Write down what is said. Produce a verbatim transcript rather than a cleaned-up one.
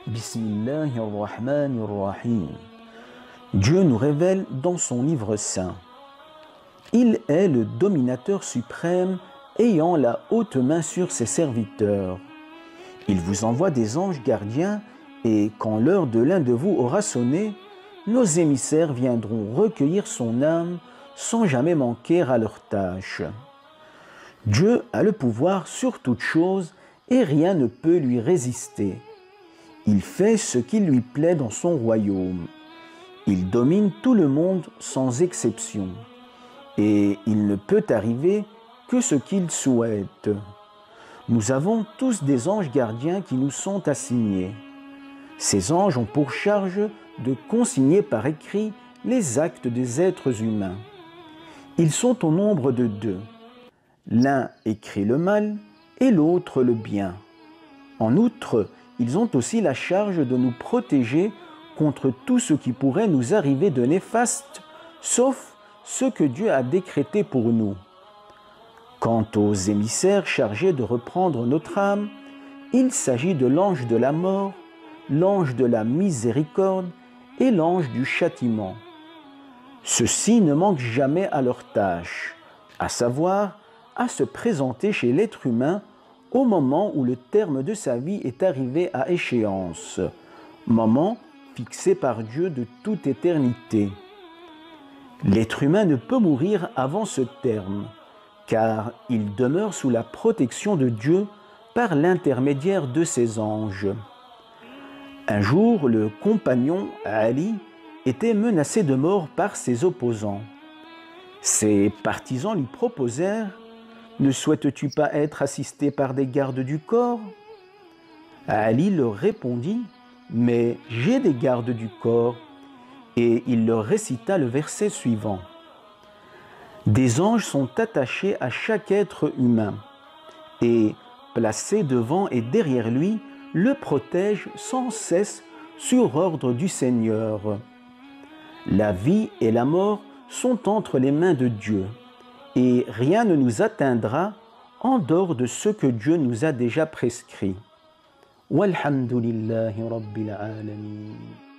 Bismillahirrahmanirrahim. Dieu nous révèle dans son livre saint. Il est le dominateur suprême ayant la haute main sur ses serviteurs. Il vous envoie des anges gardiens et quand l'heure de l'un de vous aura sonné, nos émissaires viendront recueillir son âme sans jamais manquer à leur tâche. Dieu a le pouvoir sur toute chose et rien ne peut lui résister. Il fait ce qui lui plaît dans son royaume. Il domine tout le monde sans exception. Et il ne peut arriver que ce qu'il souhaite. Nous avons tous des anges gardiens qui nous sont assignés. Ces anges ont pour charge de consigner par écrit les actes des êtres humains. Ils sont au nombre de deux. L'un écrit le mal et l'autre le bien. En outre, ils ont aussi la charge de nous protéger contre tout ce qui pourrait nous arriver de néfaste, sauf ce que Dieu a décrété pour nous. Quant aux émissaires chargés de reprendre notre âme, il s'agit de l'ange de la mort, l'ange de la miséricorde et l'ange du châtiment. Ceux-ci ne manquent jamais à leur tâche, à savoir à se présenter chez l'être humain au moment où le terme de sa vie est arrivé à échéance, moment fixé par Dieu de toute éternité. L'être humain ne peut mourir avant ce terme, car il demeure sous la protection de Dieu par l'intermédiaire de ses anges. Un jour, le compagnon Ali était menacé de mort par ses opposants. Ses partisans lui proposèrent « Ne souhaites-tu pas être assisté par des gardes du corps ?» Ali leur répondit « Mais j'ai des gardes du corps » et il leur récita le verset suivant. Des anges sont attachés à chaque être humain et, placés devant et derrière lui, le protègent sans cesse sur ordre du Seigneur. La vie et la mort sont entre les mains de Dieu et rien ne nous atteindra en dehors de ce que Dieu nous a déjà prescrit. Walhamdulillahi Rabbil Alamin.